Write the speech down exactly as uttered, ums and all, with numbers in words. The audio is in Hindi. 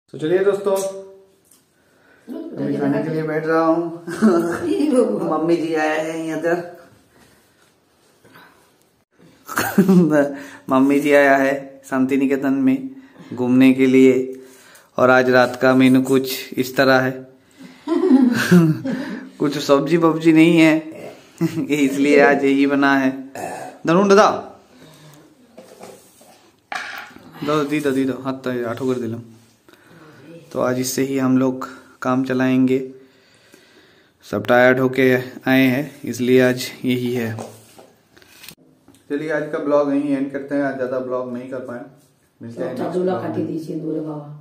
तो चलिए दोस्तों, अभी खाने के लिए बैठ रहा हूँ। मम्मी जी आए हैं यहाँ पर। मम्मी जी आया है शांति निकेतन में घूमने के लिए, और आज रात का मेनू कुछ इस तरह है। कुछ सब्जी वब्जी नहीं है, इसलिए आज यही बना है। धनुन दादा दो दी दो दी दो हाथ आठो कर दिलम। तो आज इससे ही हम लोग काम चलाएंगे। सब टायर्ड होके आए हैं, इसलिए आज यही है। चलिए आज का ब्लॉग यहीं एंड करते हैं। आज ज्यादा ब्लॉग नहीं कर पाए, मिलते हैं।